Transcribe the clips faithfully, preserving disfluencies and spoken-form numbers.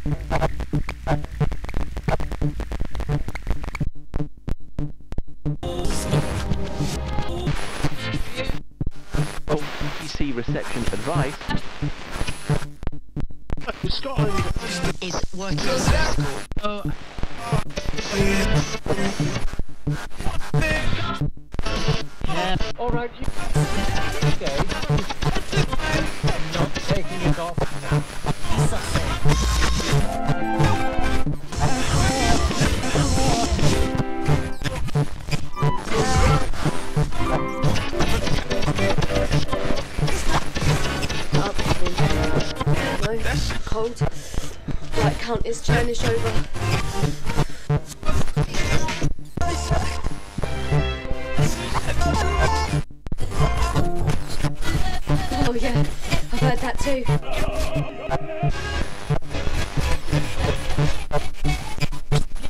P C reception advice. Scotland is working. uh, Yeah. Alright, you okay. Not taking it off now. No, cold. Light count is turnish over. Oh yeah, I've heard that too.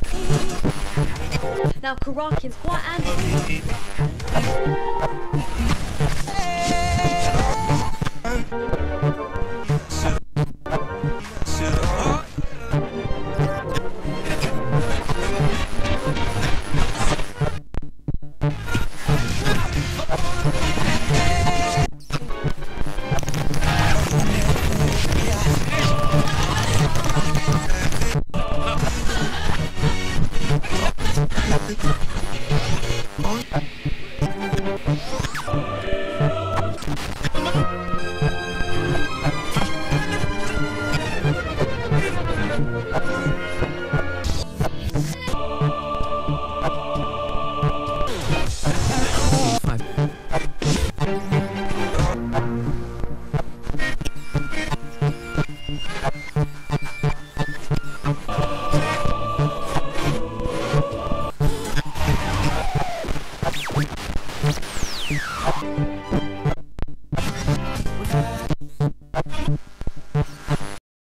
Now Karakin's quite handy.